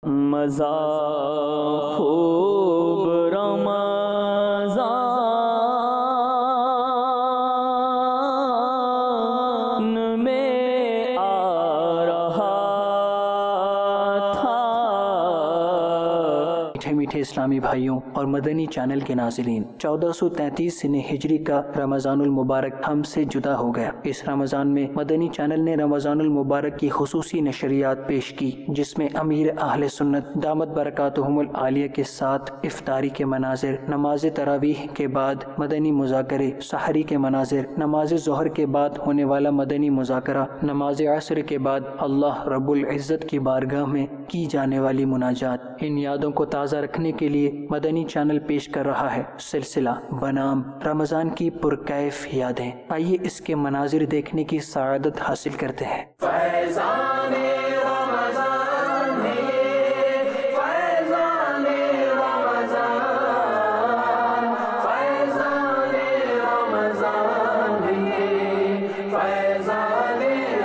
مزہ خوب رمضان میں آ رہا تھا۔ میٹھے میٹھے اسلامی بھائیوں اور مدنی چینل کے ناظرین، 1433 سن ہجری کا رمضان المبارک ہم سے جدا ہو گیا۔ اس رمضان میں مدنی چینل نے رمضان المبارک کی خصوصی نشریات پیش کی، جس میں امیر اہل سنت دامت برکاتہم العالیہ کے ساتھ افطاری کے مناظر، نماز تراویح کے بعد مدنی مذاکرے، سحری کے مناظر، نماز ظہر کے بعد ہونے والا مدنی مذاکرہ، نماز عصر کے بعد اللہ رب العزت کی بارگاہ میں کی جانے والی مناجات۔ ان یادوں کو تازہ رکھنے کے لیے مدنی چینل پیش کر رہا ہے سلسلہ بنام رمضان کی پرکیف یادیں۔ آئیے اس کے مناظر دیکھنے کی سعادت حاصل کرتے ہیں۔ فیضان رمضان ہے، فیضان رمضان، فیضان رمضان ہے، فیضان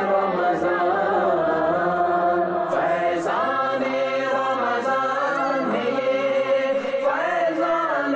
رمضان، فیضان رمضان ہے، فیضان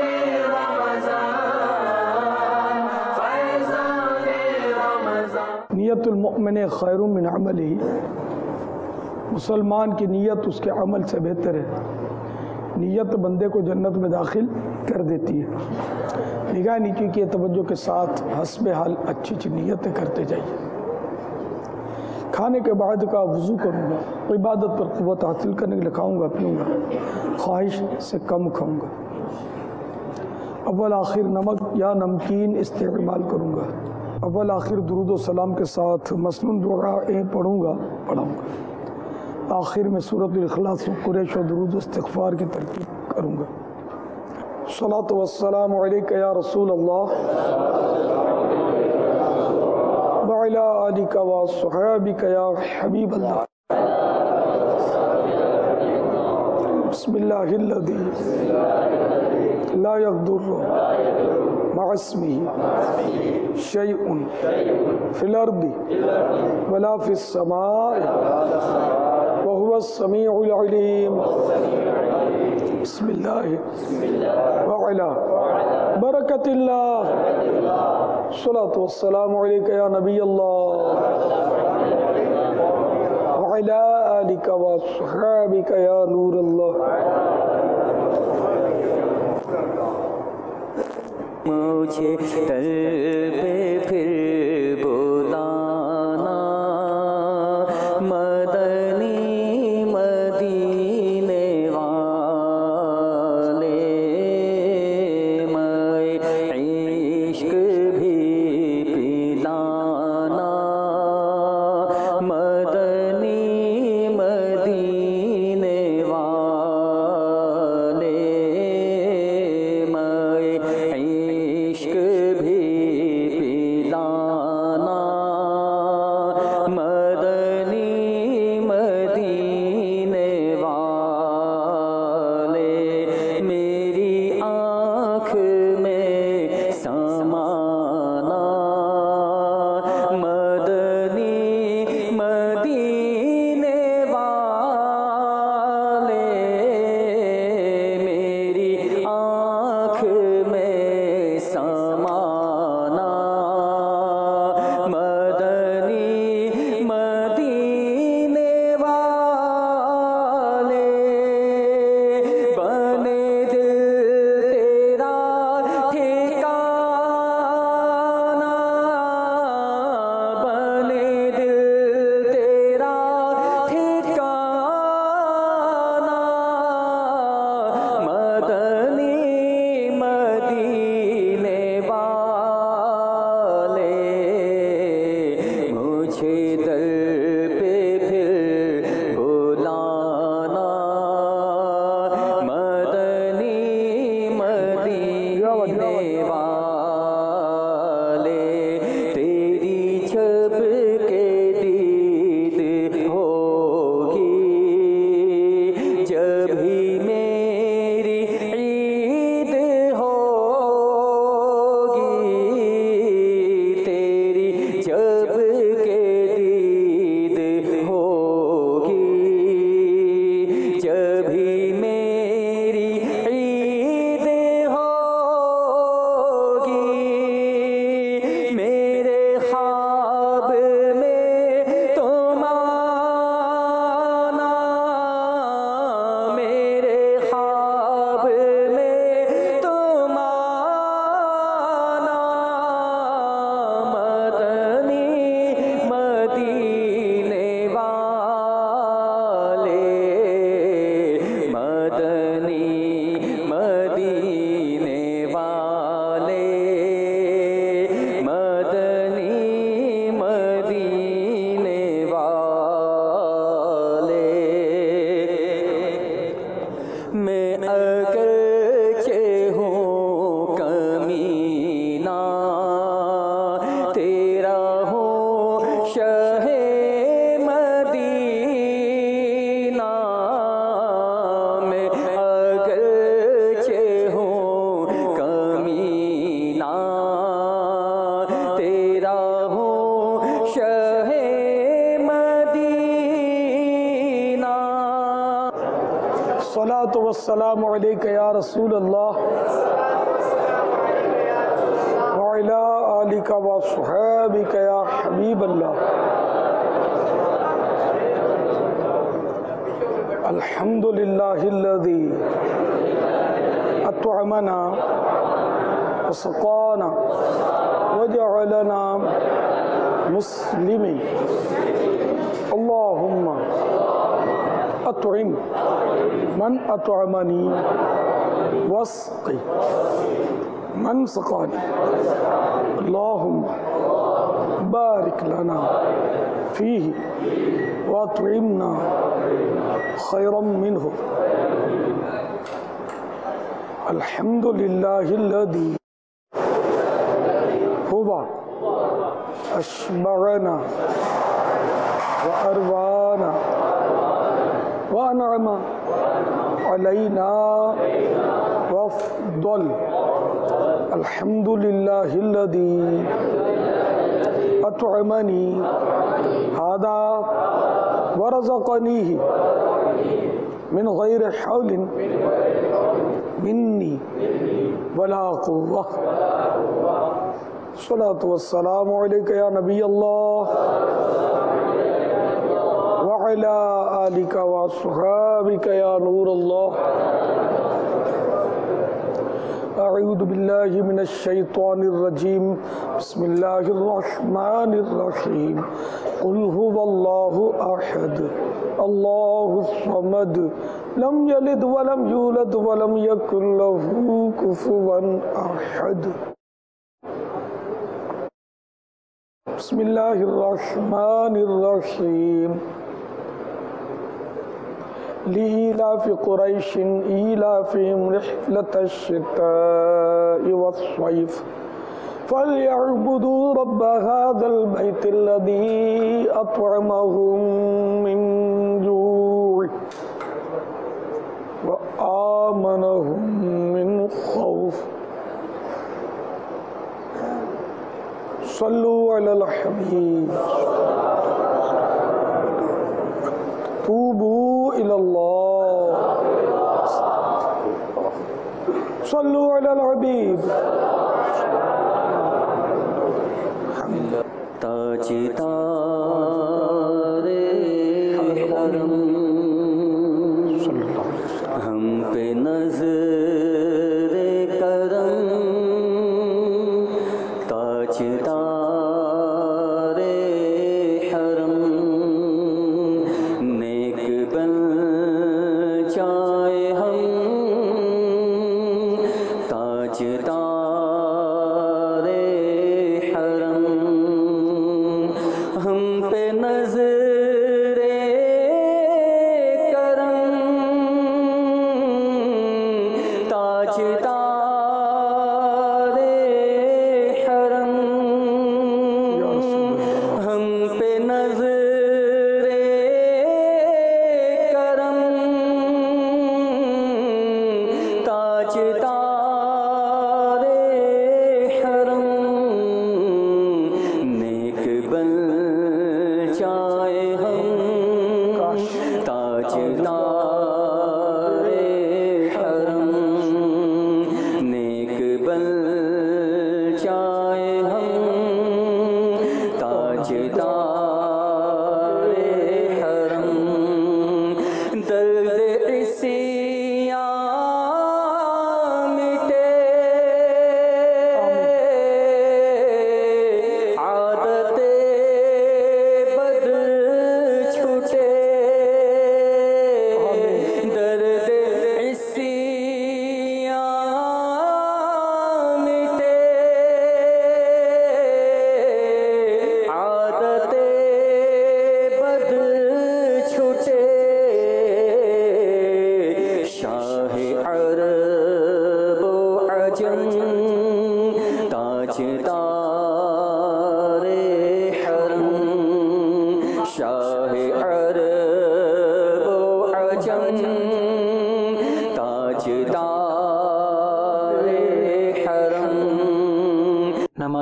رمضان، فیضان رمضان۔ نیت المؤمن خیر من عملہ، مسلمان کی نیت اس کے عمل سے بہتر ہے۔ نیت بندے کو جنت میں داخل کر دیتی ہے۔ نگاہ نیکی کی توجہ کے ساتھ حسب حال اچھی اچھی نیتیں کرتے جائیے۔ کھانے کے بعد کا وضو کروں گا، عبادت پر قوت حاصل کرنے کے لیے کھاؤں گا پیوں گا، خواہش سے کم کھاؤں گا، اول آخر نمک یا نمکین استعمال کروں گا، اول آخر درود و سلام کے ساتھ مسنون دعائیں پڑھوں گا۔ آخر میں سورۃ الاخلاص و قریش و درود و استغفار کی ترتیب کروں گا۔ صلاۃ والسلام علیک یا رسول اللہ وعلی آلک و صحابک یا حبیب اللہ۔ بسم اللہ الذی لا یضر مع اسمہ شیء فی الارض ولا فی السماء وهو السمیع العلیم۔ بسم اللہ وعلا برکت اللہ، صلاۃ والسلام علیک یا نبی اللہ وعلا آلک وصحابک یا نور اللہ۔ مجھے در پہ پھر بلانا، مدنی مدینے والے، میں عشق بھی پلانا، مدنی مدینے والے، میں عشق بھی پلانا۔ الصلاة والسلام علیک یا رسول اللہ وعلی آلک وصحابک یا حبیب اللہ. الحمد للہ الذی اطعمنا وسقانا وجعلنا مسلمین. اللہم اطعم من اطعمنی واسقی من سقانی. اللہم بارک لنا فیہ واطعمنا خیرا منہ. الحمد للہ الذی ہوا اشبعنا واروانا وانعم علینا وافضل. الحمد للہ الذی اطعمنی ھذا ورزقنیہ من غیر حول منی ولا قوة. الصلاة والسلام علیک یا نبی اللہ وعلی آلک وصحابک یا نور اللہ. اعوذ باللہ من الشیطان الرجیم. بسم اللہ الرحمن الرحیم. قل هو اللہ احد اللہ الصمد لم یلد ولم یولد ولم یکن له کفوا احد. بسم اللہ الرحمن الرحیم. لإيلاف قريش إيلافهم رحلة الشتاء والصيف فليعبدوا رب هذا البيت الذي أطعمهم من جوع وآمنهم من خوف. صلوا على الحبيب توبوا إلى الله صلوا على الحبيب. تاجدار حرم ہم پہ نظر کرم. تاجدار حرم نیک بن جائے ہم. تاجدار حرم ہم پہ نظر کرم. تاجدار حرم ہم پہ نظر کرم. تاجدار حرم نیک بن جائے ہم. تاجدار حرم نیک بن جائے ہم. تاجدار حرم درد عصیاں مٹے عادت بد چھوٹے. درد عصیاں مٹے عادت بد چھوٹے.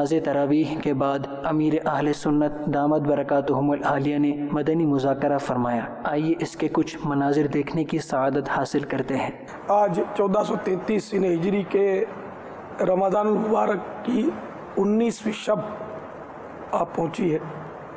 نماز تراویح کے بعد امیر اہل سنت دامت برکاتہم العالیہ نے مدنی مذاکرہ فرمایا۔ آئیے اس کے کچھ مناظر دیکھنے کی سعادت حاصل کرتے ہیں۔ آج 1433 سن ہجری کے رمضان المبارک کی 19ویں شب آپ پہنچی ہے۔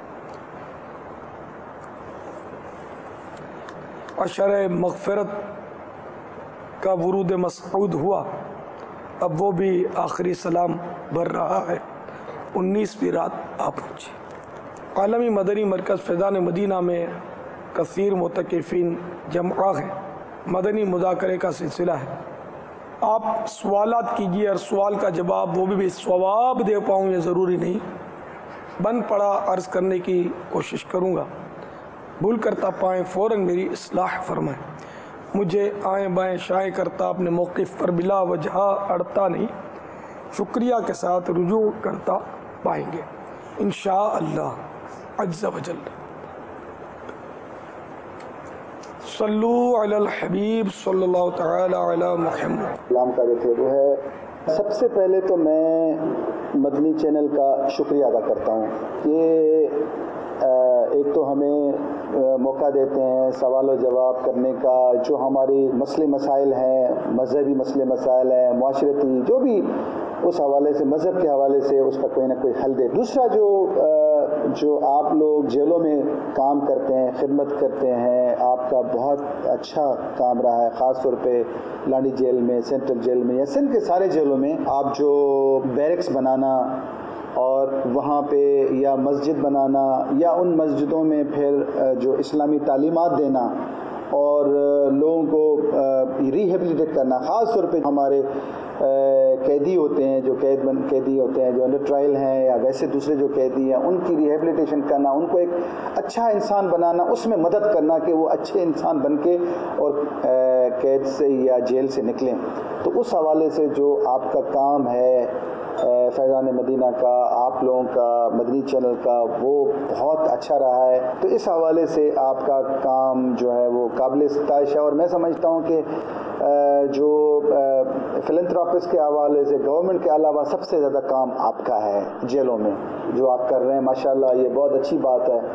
عشر مغفرت کا ورود مسعود ہوا، اب وہ بھی آخری سلام بھر رہا ہے۔ 19ویں رات آپ پہنچی۔ عالمی مدنی مرکز فیضان مدینہ میں کثیر معتکفین جمع ہیں۔ مدنی مذاکرے کا سلسلہ ہے۔ آپ سوالات کیجیے اور سوال کا جواب وہ بھی ثواب دے پاؤں یہ ضروری نہیں، بن پڑا عرض کرنے کی کوشش کروں گا، بھول کرتا پائیں فوراً میری اصلاح فرمائیں۔ مجھے آئیں بائیں شائیں کرتا اپنے موقف پر بلا وجہ اڑتا نہیں، شکریہ کے ساتھ رجوع کرتا پائیں گے انشاءاللہ عز و جل۔ صلو علی الحبیب صلی اللہ تعالی علی محمد۔ کلام کا جو تھے وہ ہے، سب سے پہلے تو میں مدنی چینل کا شکریہ ادا کرتا ہوں کہ ایک تو ہمیں موقع دیتے ہیں سوال و جواب کرنے کا، جو ہماری مسئلے مسائل ہیں، مذہبی مسئلے مسائل ہیں، معاشرتی جو بھی، اس حوالے سے مذہب کے حوالے سے اس کا کوئی نہ کوئی حل دے۔ دوسرا جو آپ لوگ جیلوں میں کام کرتے ہیں، خدمت کرتے ہیں، آپ کا بہت اچھا کام رہا ہے، خاص طور پہ لانڈی جیل میں، سینٹرل جیل میں یا سندھ کے سارے جیلوں میں آپ جو بیرکس بنانا اور وہاں پہ یا مسجد بنانا یا ان مسجدوں میں پھر جو اسلامی تعلیمات دینا اور لوگوں کو ریہیبلیٹیٹ کرنا، خاص طور پہ ہمارے قیدی ہوتے ہیں، جو قیدی ہوتے ہیں جو انڈر ٹرائل ہیں یا ویسے دوسرے جو قیدی ہیں، ان کی ریہیبلیٹیشن کرنا، ان کو ایک اچھا انسان بنانا، اس میں مدد کرنا کہ وہ اچھے انسان بن کے اور قید سے یا جیل سے نکلیں۔ تو اس حوالے سے جو آپ کا کام ہے فیضان مدینہ کا، آپ لوگوں کا مدنی چینل کا، وہ بہت اچھا رہا ہے۔ تو اس حوالے سے آپ کا کام جو ہے وہ قابل ستائش ہے، اور میں سمجھتا ہوں کہ جو فلنتھراپسٹ کے حوالے سے گورنمنٹ کے علاوہ سب سے زیادہ کام آپ کا ہے جیلوں میں جو آپ کر رہے ہیں، ماشاءاللہ یہ بہت اچھی بات ہے۔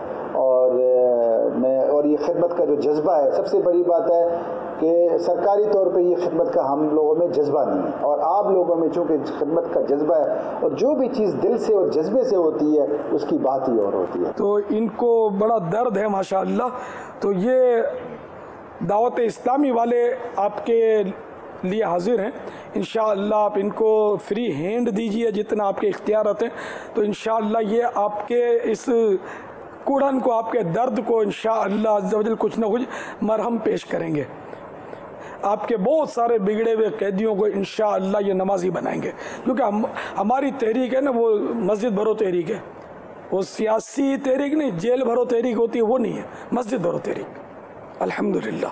اور یہ خدمت کا جو جذبہ ہے، سب سے بڑی بات ہے کہ سرکاری طور پہ یہ خدمت کا ہم لوگوں میں جذبہ نہیں ہے، اور آپ لوگوں میں چونکہ خدمت کا جذبہ ہے، اور جو بھی چیز دل سے اور جذبے سے ہوتی ہے اس کی بات ہی اور ہوتی ہے۔ تو ان کو بڑا درد ہے ماشاءاللہ، تو یہ دعوت اسلامی والے آپ کے لیے حاضر ہیں، انشاءاللہ آپ ان کو فری ہینڈ دیجئے جتنا آپ کے اختیارات ہیں، تو انشاءاللہ یہ آپ کے اس کوڑن کو، آپ کے درد کو انشاءاللہ عز و جل کچھ نہ کچھ مرہم پیش کریں گے۔ آپ کے بہت سارے بگڑے ہوئے قیدیوں کو انشاءاللہ یہ نمازی بنائیں گے، کیونکہ ہماری تحریک ہے نا، وہ مسجد بھرو تحریک ہے، وہ سیاسی تحریک نہیں، جیل بھرو تحریک ہوتی ہے وہ نہیں ہے، مسجد بھرو تحریک الحمدللہ۔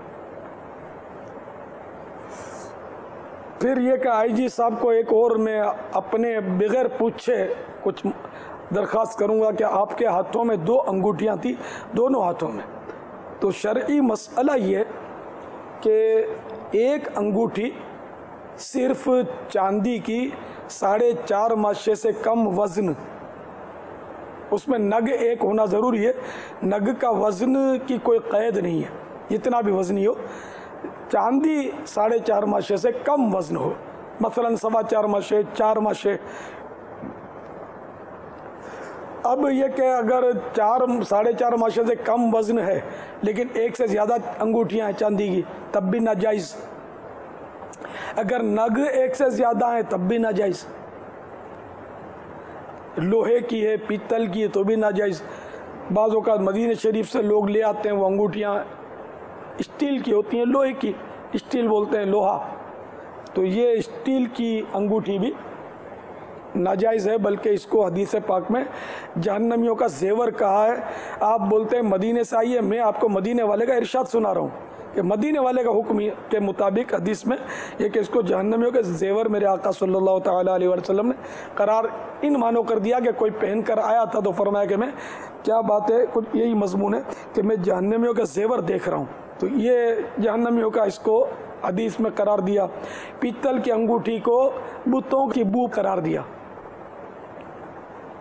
پھر یہ کہ آئی جی صاحب کو ایک اور میں اپنے بغیر پوچھے کچھ درخواست کروں گا کہ آپ کے ہاتھوں میں 2 انگوٹھیاں تھیں، دونوں ہاتھوں میں، تو شرعی مسئلہ یہ کہ ایک انگوٹھی صرف چاندی کی 4.5 ماشے سے کم وزن، اس میں نگ ایک ہونا ضروری ہے، نگ کا وزن کی کوئی قید نہیں ہے، جتنا بھی وزنی ہو، چاندی 4.5 ماشے سے کم وزن ہو، مثلا 4.25 ماشے، 4 ماشے۔ اب یہ کہ اگر 4.5 ماشے سے کم وزن ہے لیکن ایک سے زیادہ انگوٹھیاں ہیں چاندی کی، تب بھی ناجائز۔ اگر نگ ایک سے زیادہ ہیں تب بھی ناجائز، لوہے کی ہے، پیتل کی ہے تو بھی ناجائز۔ بعض اوقات مدینہ شریف سے لوگ لے آتے ہیں وہ انگوٹھیاں اسٹیل کی ہوتی ہیں، لوہے کی، اسٹیل بولتے ہیں لوہا، تو یہ اسٹیل کی انگوٹھی بھی ناجائز ہے، بلکہ اس کو حدیث پاک میں جہنمیوں کا زیور کہا ہے۔ آپ بولتے ہیں مدینے سے آئیے، میں آپ کو مدینے والے کا ارشاد سنا رہا ہوں کہ مدینے والے کا حکم کے مطابق حدیث میں یہ کہ اس کو جہنمیوں کے زیور میرے آقا صلی اللہ تعالیٰ علیہ وسلم نے قرار ان معنوں کر دیا کہ کوئی پہن کر آیا تھا تو فرمایا کہ میں، کیا بات ہے، کچھ یہی مضمون ہے کہ میں جہنمیوں کا زیور دیکھ رہا ہوں، تو یہ جہنمیوں کا اس کو حدیث میں قرار دیا۔ پیتل کی انگوٹھی کو بتوں کی بو قرار دیا،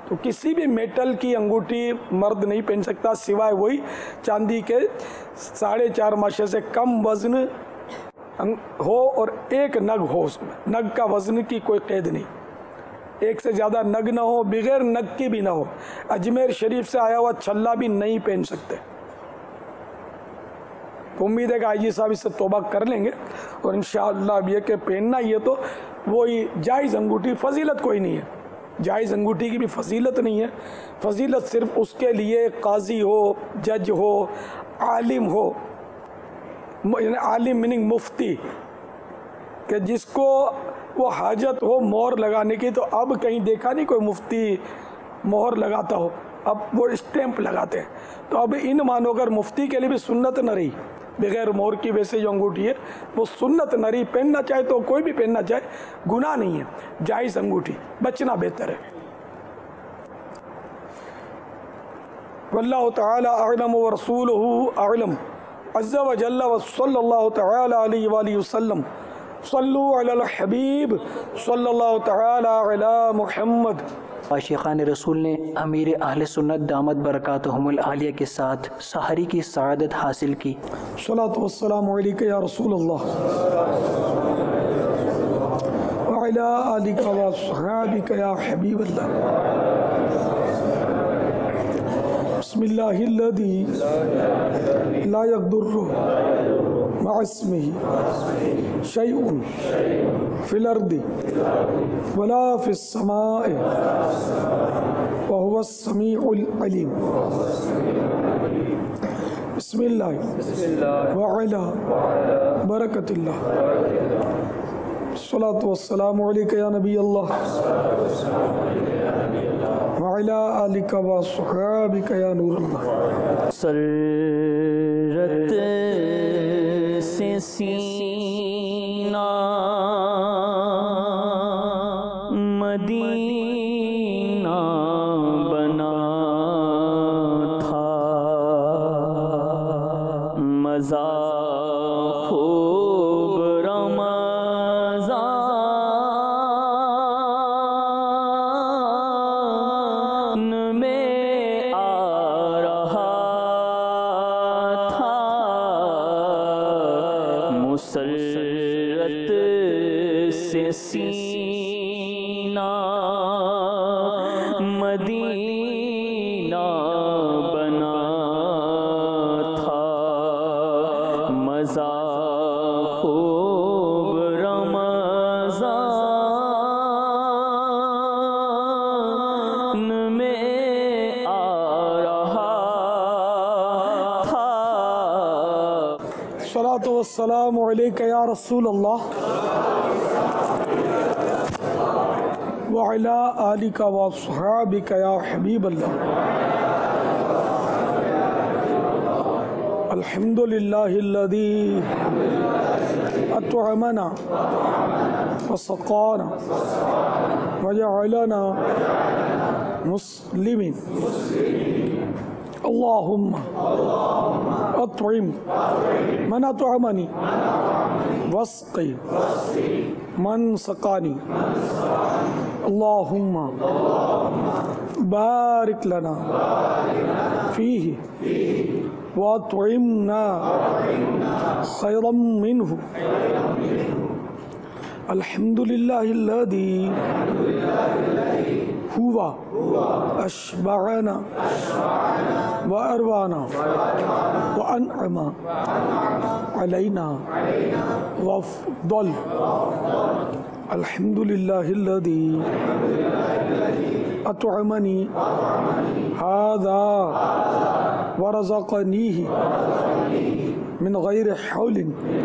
تو کسی بھی میٹل کی انگوٹھی مرد نہیں پہن سکتا سوائے وہی چاندی کے 4.5 ماشے سے کم وزن ہو اور ایک نگ ہو، اس میں نگ کا وزن کی کوئی قید نہیں، ایک سے زیادہ نگ نہ ہو، بغیر نگ کی بھی نہ ہو۔ اجمیر شریف سے آیا ہوا چھلا بھی نہیں پہن سکتے۔ تو امید ہے کہ آئی جی صاحب اس سے توبہ کر لیں گے، اور انشاءاللہ اب یہ کہ پہننا یہ تو وہی جائز انگوٹھی، فضیلت کوئی نہیں ہے، جائز انگوٹھی کی بھی فضیلت نہیں ہے۔ فضیلت صرف اس کے لیے قاضی ہو، جج ہو، عالم ہو، یعنی عالم میننگ مفتی، کہ جس کو وہ حاجت ہو مہر لگانے کی۔ تو اب کہیں دیکھا نہیں کوئی مفتی مہر لگاتا ہو، اب وہ اسٹیمپ لگاتے ہیں۔ تو اب ان مانو اگر مفتی کے لیے بھی سنت نہ رہی، بغیر مہر کی ویسے جو انگوٹھی ہے وہ سنت نہ رہی، پہننا چاہے تو کوئی بھی پہننا چاہے، گناہ نہیں ہے، جائز انگوٹھی، بچنا بہتر ہے۔ واللہ تعالی اعلم ورسولہ اعلم عز وجل وصلی اللہ تعالی علیہ وآلہ وسلم۔ صلو علی الحبیب صلی اللہ تعالی علی محمد۔ عاشقان رسول نے امیر اہل سنت دامت برکاتہم العالیہ کے ساتھ سحری کی سعادت حاصل کی۔ صلاۃ والسلام علیک یا رسول اللہ وعلی آلک واصحابک یا حبیب اللہ۔ بسم اللہ الذی لا یضر مع اسمہ شیء فی الارض ولا فی السماء وهو السمیع العلیم۔ بسم اللہ وعلا برکت اللہ۔ الصلاة والسلام علیک یا نبی اللہ وعلا آلک واصحابک یا نور اللہ۔ سرت سے سینہ مدینہ بنا تھا، مزہ خوب رمضان میں آ رہا تھا، مسرت سے سینہ مدینہ بنا تھا، مزہ خوب رمضان میں آ رہا تھا۔ الصلاة والسلام علیک یا رسول اللہ وعلا آلک واصحابک یا حبیب اللہ۔ الحمدللہ الذی اطعمنا وسقانا وجعلنا مسلمین۔ اللہم اطعم من اطعمنی واسقی من سقانی۔ اللہم بارک لنا فیہ واطعمنا خیرا منہ۔ الحمدللہ الذی ہوا اشبعنا واروانا وانعم علینا وافضل۔ الحمدللہ الذی اطعمنی ھذا ورزقنیہ من غیر حول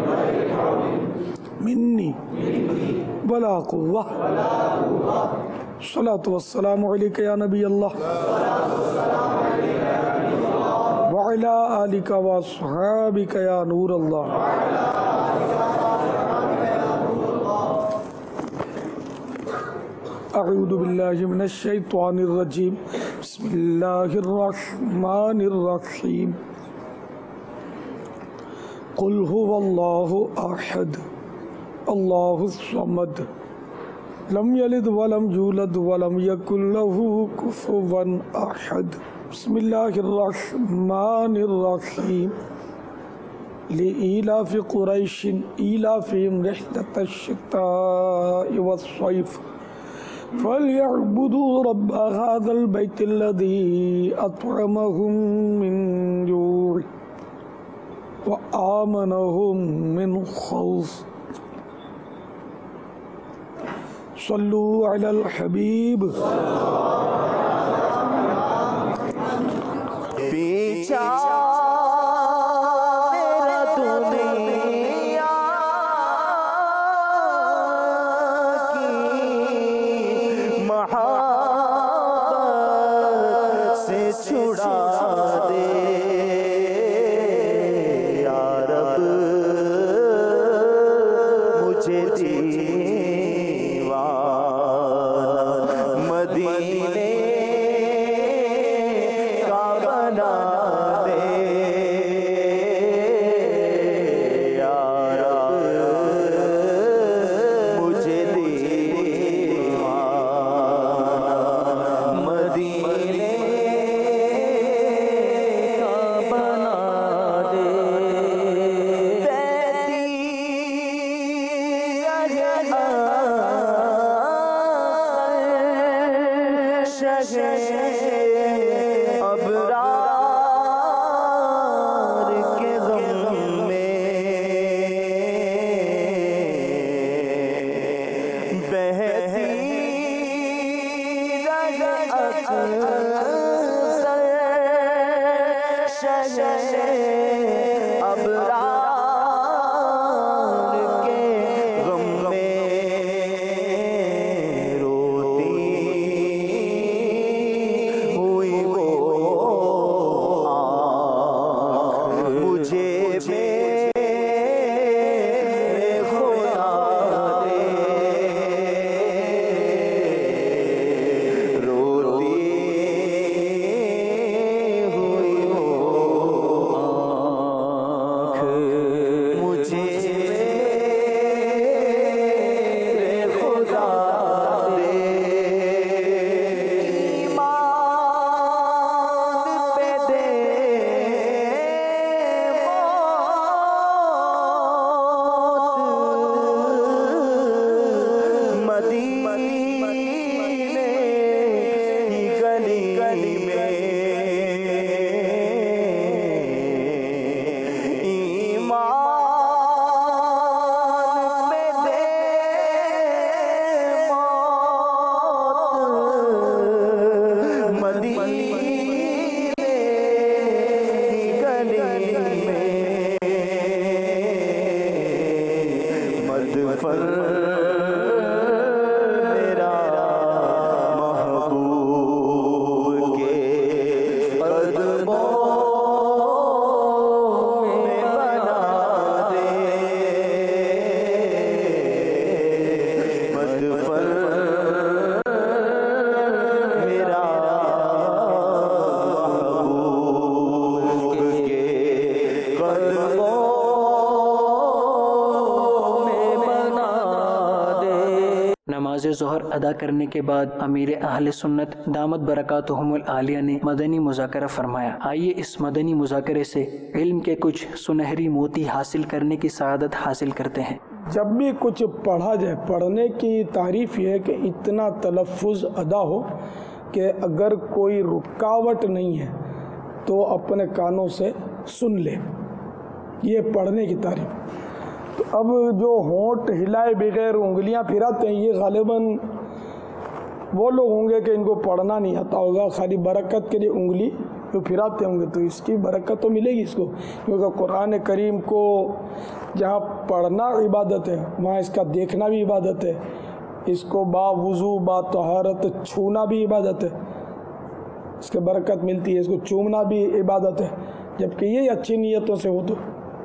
منی ولا قوہ۔ الصلاة والسلام علیک یا نبی اللہ وعلا آلک واصحابک یا نور اللہ۔ اعوذ باللہ من الشیطان الرجیم، بسم اللہ الرحمن الرحیم۔ قل هو اللہ احد اللہ الصمد لم یلد ولم یولد ولم یکن له کفوا احد بسم اللہ الرحمن الرحیم لإیلاف قریش ایلافہم رحلۃ الشتاء والصیف فلیعبدوا رب هذا البیت الذی اطعمهم من جوع وآمنهم من خوف صلوا علی الحبیب پیچھا میرا دنیا کی محبت سے چھڑا دے یا رب مجھے دیوانہ مدینے کا بنا دے یا رب مجھے دیوانہ مدینے کا بنا دے ابرار کے غم میں بہتی ابرار کے غم میں روتی ہوئی وہ آنکھ مجھے بے خدا دے روتی ہوئی وہ آنکھ مجھے بے خدا دے ایمان پہ دے موت مدینے کی گلی گلی میں ایمان پہ دے موت مدینے کی گلی میں مدفر میرا محبوب کے قدموں میں بنا دے مدفر میرا محبوب کے قدموں میں بنا دے نماز ظہر ادا کرنے کے بعد امیر اہل سنت دامت برکاتہم العالیہ نے مدنی مذاکرہ فرمایا۔ آئیے اس مدنی مذاکرے سے علم کے کچھ سنہری موتی حاصل کرنے کی سعادت حاصل کرتے ہیں۔ جب بھی کچھ پڑھا جائے، پڑھنے کی تعریف یہ ہے کہ اتنا تلفظ ادا ہو کہ اگر کوئی رکاوٹ نہیں ہے تو اپنے کانوں سے سن لے، یہ پڑھنے کی تعریف۔ تو اب جو ہونٹ ہلائے بغیر انگلیاں پھراتے ہیں، یہ غالباً وہ لوگ ہوں گے کہ ان کو پڑھنا نہیں آتا ہوگا، خالی برکت کے لیے انگلی جو پھراتے ہوں گے، تو اس کی برکت تو ملے گی اس کو، کیونکہ قرآن کریم کو جہاں پڑھنا عبادت ہے وہاں اس کا دیکھنا بھی عبادت ہے، اس کو با وضو با طہارت چھونا بھی عبادت ہے، اس کے برکت ملتی ہے، اس کو چومنا بھی عبادت ہے، جبکہ یہ اچھی نیتوں سے ہو تو۔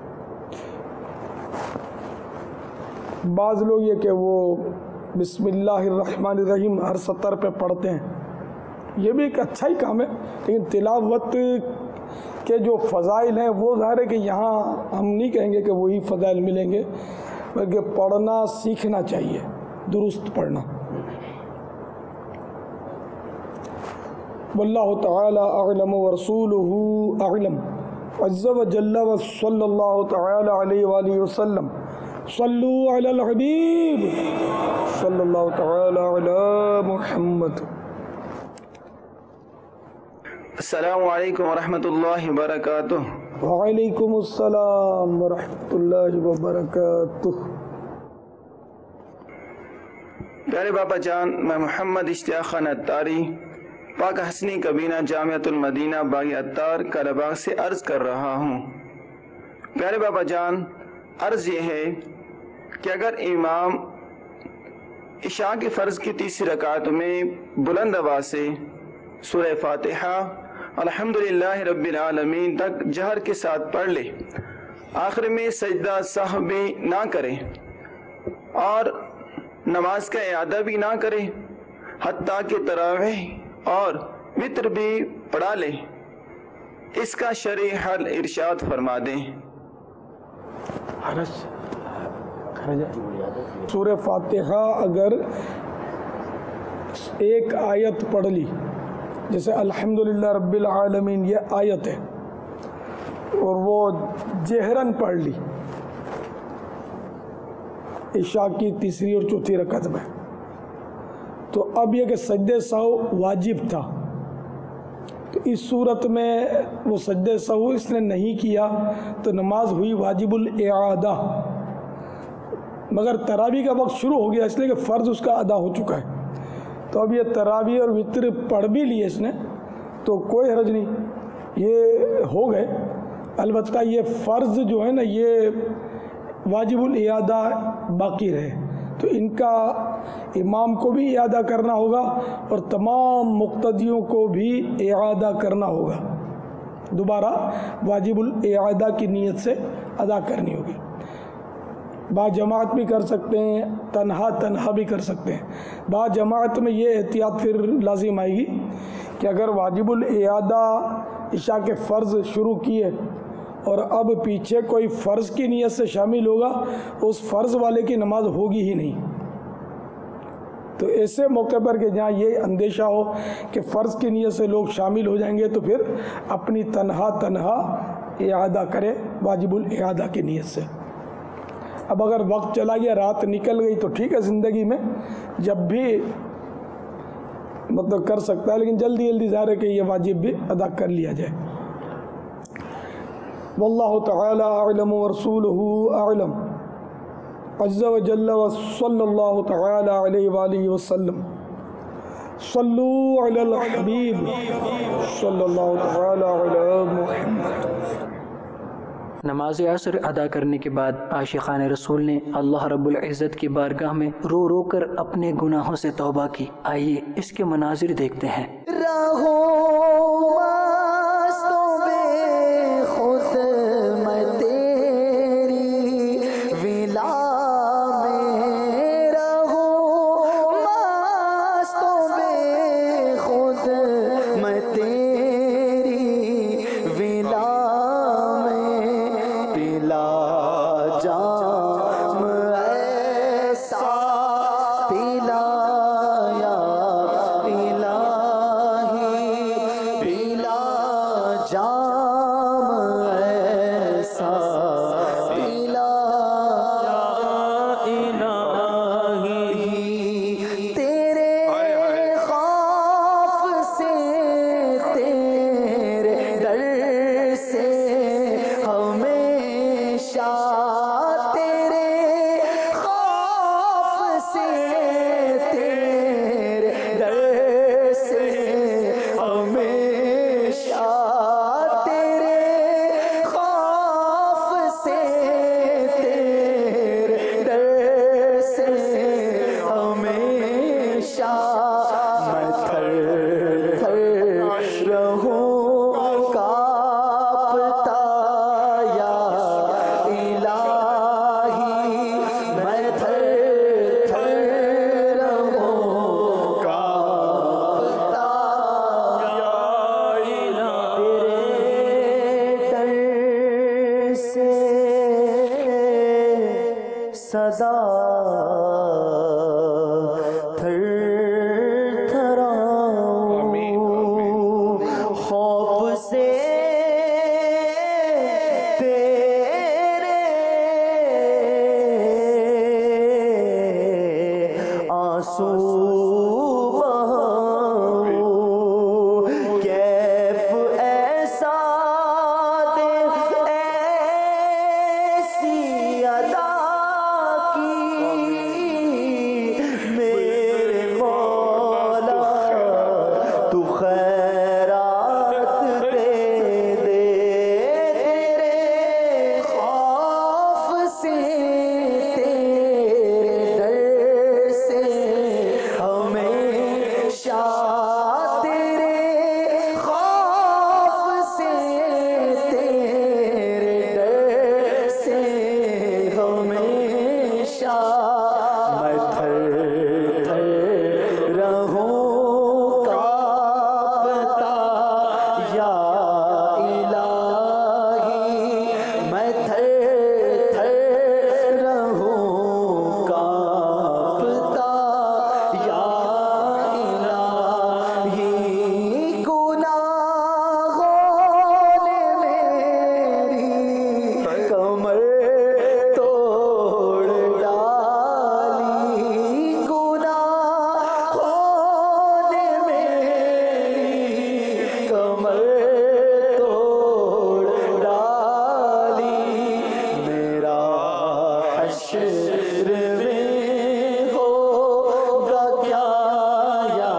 بعض لوگ یہ کہ وہ بسم اللہ الرحمن الرحیم ہر سطر پہ پڑھتے ہیں، یہ بھی ایک اچھا ہی کام ہے، لیکن تلاوت کے جو فضائل ہیں وہ ظاہر ہے کہ یہاں ہم نہیں کہیں گے کہ وہی فضائل ملیں گے، بلکہ پڑھنا سیکھنا چاہیے، درست پڑھنا۔ واللہ تعالی اعلم ورسولہ اعلم عز وجل وصلی اللہ تعالی علیہ وآلہ وسلم صلو علی الحبیب صلی اللہ تعالی علی محمد۔ السلام علیکم ورحمۃ اللہ وبرکاتہ۔ وعلیکم السلام ورحمۃ اللہ وبرکاتہ۔ پیارے باپا جان، میں محمد اشتیاق خان اتاری پاک حسنی کبینہ جامعۃ المدینہ باغ اتار کالاباغ سے عرض کر رہا ہوں۔ پیارے باپا جان، عرض یہ ہے کہ اگر امام عشاء کے فرض کی تیسری رکعت میں بلند آواز سے سورہ فاتحہ الحمدللہ رب العالمین تک جہر کے ساتھ پڑھ لے، آخر میں سجدہ سہو بھی نہ کرے اور نماز کا اعادہ بھی نہ کرے، حتیٰ کہ تراویح اور وتر بھی پڑھا لے، اس کا شرعی حل ارشاد فرما دیں۔ سورہ فاتحہ اگر ایک آیت پڑھ لی، جیسے الحمدللہ رب العالمین یہ آیت ہے، اور وہ جہرن پڑھ لی عشاء کی تیسری اور چوتھی رکعت میں، تو اب یہ کہ سجدہ سہو واجب تھا، تو اس صورت میں وہ سجدہ سہو اس نے نہیں کیا تو نماز ہوئی واجب الاعادہ، مگر تراویح کا وقت شروع ہو گیا اس لیے کہ فرض اس کا ادا ہو چکا ہے، تو اب یہ تراویح اور وتر پڑھ بھی لیے اس نے تو کوئی حرج نہیں، یہ ہو گئے۔ البتہ یہ فرض جو ہے نا یہ واجب الاعادہ باقی رہے، تو ان کا امام کو بھی اعادہ کرنا ہوگا اور تمام مقتدیوں کو بھی اعادہ کرنا ہوگا، دوبارہ واجب الاعادہ کی نیت سے ادا کرنی ہوگی۔ با جماعت بھی کر سکتے ہیں، تنہا بھی کر سکتے ہیں۔ با جماعت میں یہ احتیاط پھر لازم آئے گی کہ اگر واجب الاعادہ عشاء کے فرض شروع کیے اور اب پیچھے کوئی فرض کی نیت سے شامل ہوگا، اس فرض والے کی نماز ہوگی ہی نہیں، تو ایسے موقع پر کہ جہاں یہ اندیشہ ہو کہ فرض کی نیت سے لوگ شامل ہو جائیں گے تو پھر اپنی تنہا اعادہ کرے واجب الاعادہ کی نیت سے۔ اب اگر وقت چلا گیا، رات نکل گئی تو ٹھیک ہے، زندگی میں جب بھی مطلب کر سکتا ہے، لیکن جلدی ظاہر ہے کہ یہ واجب بھی ادا کر لیا جائے۔ واللہ تعالی اعلم ورسولہ اعلم عز وجل وصلی اللہ تعالی علیہ وآلہ وسلم صلو علی الحبیب صلی اللہ تعالی علی محمد۔ نماز عصر ادا کرنے کے بعد عاشقان رسول نے اللہ رب العزت کی بارگاہ میں رو رو کر اپنے گناہوں سے توبہ کی۔ آئیے اس کے مناظر دیکھتے ہیں۔ صدا تھر تھراؤں آنسو بہاؤں، کیف ایسا دے ایسی ادا کی میرے مولا تو خیرات دے دے، تیرے خوف سے تیرے ڈر سے ہمیشہ، تیرے خوف سے تیرے ڈر سے ہمیشہ میں تھر تھر رہوں کانپتا یا الہی، میں تھر تھر رہوں کانپتا یا الہی، گناہوں نے میری کمر توڑ ڈالی، گناہوں نے میری کمر توڑ ڈالی، میرا حشر میں ہوگا کیا یا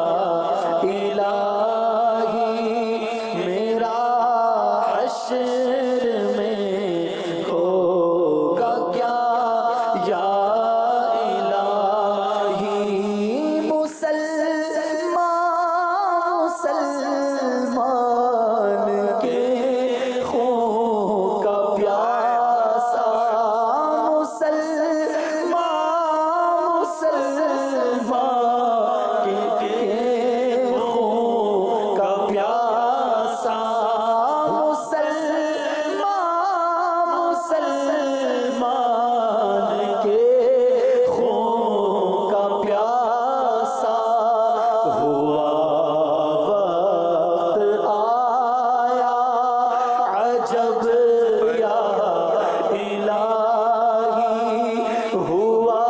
الہی، میرا حشر میں ہوگا کیا یا الہی، مسلمان کے خون کا پیاسا، مسلمان کے خون کا پیاسا، مسلمان کے خون کا پیاسا، ہوا وقت آیا عجب یا الہی، ہوا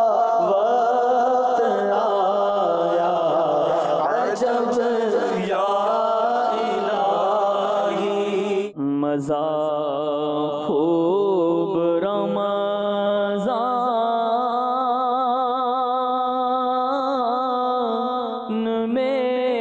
وقت آیا عجب یا الہی، مزہ خوب رمضان میں